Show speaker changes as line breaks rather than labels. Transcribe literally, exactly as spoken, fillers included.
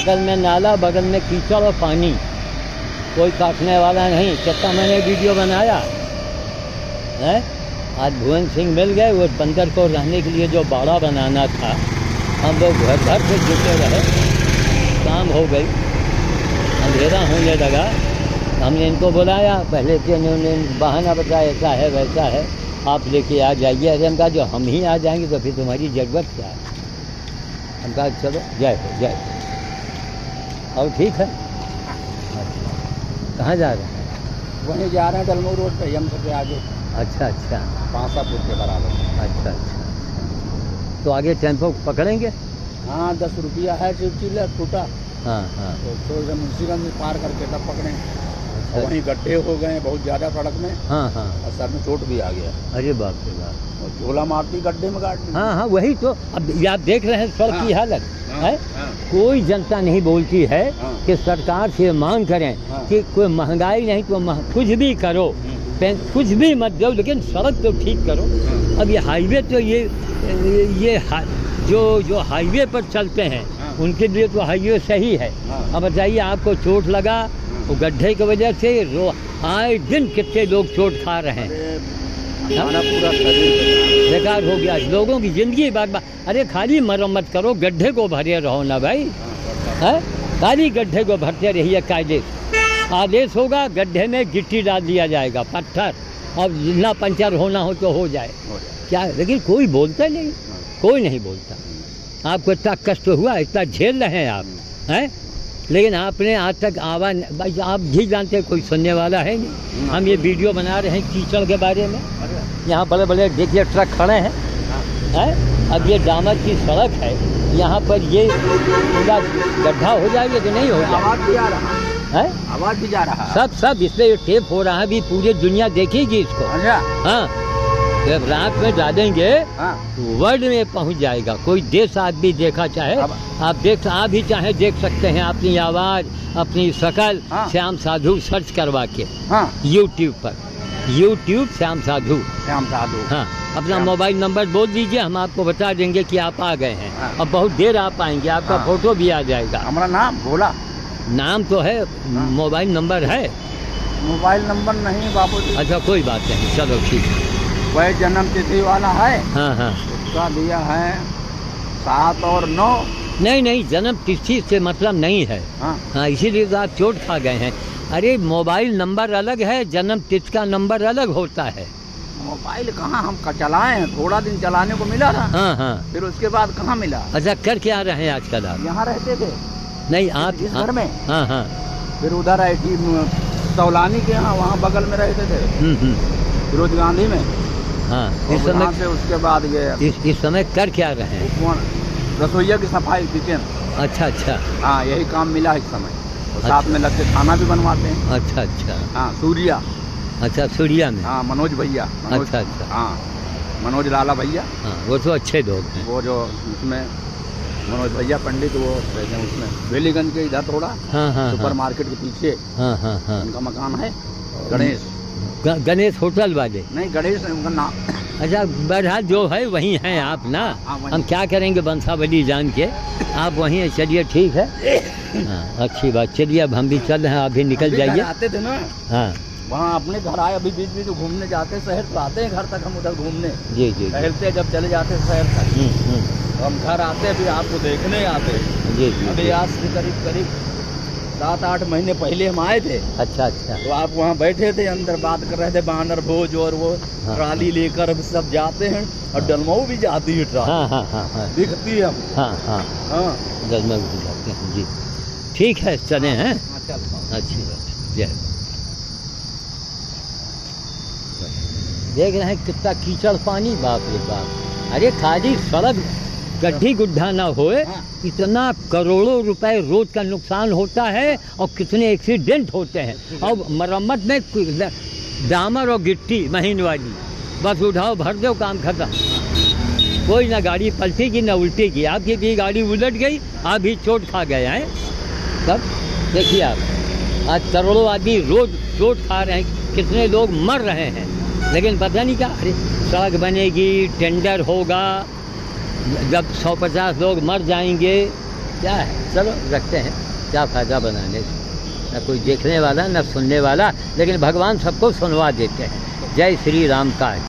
बगल में नाला, बगल में कीचड़ और पानी, कोई काटने वाला नहीं। कितना मैंने वीडियो बनाया है। आज भुवन सिंह मिल गए, वो बंदर को रहने के लिए जो बाड़ा बनाना था, हम लोग घर घर से जुटे रहे, शाम हो गई, अंधेरा होने लगा। हमने इनको बुलाया, पहले से उन्होंने बहाना बताया ऐसा है वैसा है, आप लेके आ जाइए। अरे हम कहा जो हम ही आ जाएंगे तो फिर तुम्हारी ज़रूरत क्या है। हम कहा चलो जय हो जय हो। और ठीक है, कहाँ जा रहे हैं?
वहीं जा रहे हैं डलमऊ रोड पे, यम से आगे।
अच्छा अच्छा,
पांसापुर के बराबर।
अच्छा अच्छा, तो आगे टेम्पो पकड़ेंगे?
हाँ, दस रुपया है चिल्ला टूटा।
हाँ हाँ,
तो, तो मुंशीगंज में पार करके तब पकड़ें।
अच्छा,
वहीं गड्ढे हो गए बहुत ज़्यादा सड़क में।
हाँ हाँ,
और सर में चोट भी आ गया।
अरे बाप रे बाप,
और झोला मारती गड्ढे में गाड़ी।
हाँ हाँ, वही तो। अब ये आप देख रहे हैं सड़क की हालत
हाँ,
है।
हाँ,
कोई जनता नहीं बोलती है
हाँ,
कि सरकार से मांग करें
हाँ,
कि कोई महंगाई नहीं तो मह, कुछ भी करो, पें- कुछ भी मत दो, लेकिन सड़क तो ठीक करो।
हाँ,
अब ये हाईवे तो ये ये हा, जो जो हाईवे पर चलते हैं
हाँ,
उनके लिए तो हाईवे सही है।
हाँ,
अब बताइए, आपको चोट लगा वो गड्ढे की वजह से, रो आए दिन कितने लोग चोट खा रहे हैं।
अरे हमारा पूरा शरीर
बेकार हो गया, लोगों की जिंदगी बर्बाद। अरे खाली मरम्मत करो, गड्ढे को भरे रहो ना भाई, है खाली गड्ढे को भरते रहिए। कायदे आदेश होगा, गड्ढे में गिट्टी डाल दिया जाएगा, पत्थर, और जितना पंचर होना हो तो हो जाए। क्या, लेकिन कोई बोलता नहीं, कोई नहीं बोलता। आपको इतना कष्ट हुआ, इतना झेल रहे हैं आप, हैं, लेकिन आपने आज तक आवाज़, भाई आप भी जानते हैं कोई सुनने वाला है नहीं। हम ये वीडियो बना रहे हैं कीचड़ के बारे में। यहाँ बड़े बड़े देखिए ट्रक खड़े हैं, हैं? अब ये डामर की सड़क है, यहाँ पर ये पूरा गड्ढा हो जाएगा कि नहीं हो जाएगा?
आवाज भी आ रहा
है,
आवाज भी जा रहा है।
सब सब इसलिए टेप हो रहा है, अभी पूरी दुनिया देखेगी इसको।
अच्छा,
हाँ, जब रात में डालेंगे
हाँ,
तो वर्ल्ड में पहुंच जाएगा। कोई देश आदमी देखा चाहे,
अब-
आप देख आप भी चाहे देख सकते हैं अपनी आवाज़, अपनी शकल,
हाँ।
श्याम साधु सर्च करवा के
हाँ,
यूट्यूब पर, यूट्यूब श्याम साधु।
श्याम साधु।
हाँ, अपना
श्याम-
मोबाइल नंबर बोल दीजिए, हम आपको बता देंगे कि आप आ गए हैं।
हाँ।
अब बहुत देर आप आएंगे, आपका
हाँ।
फोटो भी आ जाएगा।
हमारा नाम भोला।
नाम तो है, मोबाइल नंबर है।
मोबाइल नंबर नहीं बाबू जी।
अच्छा, कोई बात नहीं, चलो ठीक है।
वह जन्म तिथि वाला है,
हाँ हाँ,
उसका दिया है सात और नौ।
नहीं नहीं, जन्म तिथि से मतलब नहीं है।
हाँ,
हाँ, इसीलिए तो आप चोट खा गए हैं। अरे मोबाइल नंबर अलग है, जन्म तिथि का नंबर अलग होता है।
मोबाइल कहाँ हम का चलाए हैं, थोड़ा दिन चलाने को मिला था।
हाँ हाँ,
फिर उसके बाद कहाँ मिला।
अच्छा, कर क्या रहे हैं आजकल आप?
यहाँ रहते थे
नहीं आप
इस घर में।
हाँ हाँ,
फिर उधर आई थी तौलानी के यहाँ, वहाँ बगल में रहते थे,
हम्म हम्म,
फिरोज गांधी में।
हाँ,
और
इस
वहाँ
समय
से उसके बाद ये
इस, इस समय कर क्या रहे हैं?
कौन रसोईया की सफाई, किचन।
अच्छा अच्छा,
हाँ, यही काम मिला इस समय। और
अच्छा।
साथ में लग के खाना भी बनवाते हैं।
अच्छा अच्छा,
हाँ, सूर्या।
अच्छा सूर्या में।
हाँ, मनोज भैया। मनोज-
अच्छा अच्छा,
हाँ, मनोज लाला भैया।
हाँ, वो तो अच्छे लोग हैं।
वो जो उसमें मनोज भैया पंडित, वो रहते हैं उसमें वेलीगंज के इधर थोड़ा
हाँ हाँ
सुपर
हाँ,
मार्केट के पीछे
हाँ हाँ हाँ,
उनका मकान है। गणेश
ग- गणेश होटल वाले।
नहीं, गणेश नहीं, उनका नाम।
अच्छा, बहरहाल जो है वहीं हैं आप ना।
हाँ, वहीं।
हम क्या करेंगे वंशावली जान के, आप वहीं हैं, चलिए ठीक है। हाँ, अच्छी बात, चलिए अब हम भी चल रहे हैं, आप भी निकल
अभी घर
जाइए।
आते थे ना,
हाँ
वहाँ अपने घर आए, अभी बीच बीच घूमने जाते, शहर तो आते हैं घर तक, हम उधर घूमने
जी जी जी,
टहलते, जब चले जाते शहर तक।
हम्म, हम्म,
तो हम घर आते भी आपको देखने आते।
जी जी
अभी
जी।
आज से करीब करीब सात आठ महीने पहले हम आए थे,
अच्छा अच्छा,
तो आप वहाँ बैठे थे, अंदर बात कर रहे थे, बानर भोज और वो
हाँ।
ट्राली लेकर अब सब जाते हैं। और डलमऊ भी जाती है ट्राली,
हाँ हाँ हाँ हाँ
दिखती है हम।
हाँ हाँ,
हाँ,
जलमल भी जाते हैं जी। ठीक है, चले हैं।
हाँ, चल।
अच्छी बात, जय। देख रहे हैं कितना कीचड़ पानी, बाप रे बाप। अरे खाली सड़क गड्ढी गुड्ढा ना होए,
हाँ।
इतना करोड़ों रुपए रोज का नुकसान होता है और कितने एक्सीडेंट होते हैं। और मरम्मत में कोई डामर और गिट्टी महीन वाली, बस उठाओ भर दो, काम खत्म। कोई ना गाड़ी पलटेगी ना उल्टेगी। आपकी भी गाड़ी उलट गई, आप भी चोट खा गए हैं। तब देखिए आप, आज करोड़ों आदमी रोज चोट खा रहे हैं, कितने लोग मर रहे हैं, लेकिन पता नहीं क्या। अरे सड़क बनेगी, टेंडर होगा, जब सौ पचास लोग मर जाएंगे क्या है, चलो रखते हैं, क्या फ़ायदा बनाने से, न कोई देखने वाला न सुनने वाला, लेकिन भगवान सबको सुनवा देते हैं। जय श्री राम का।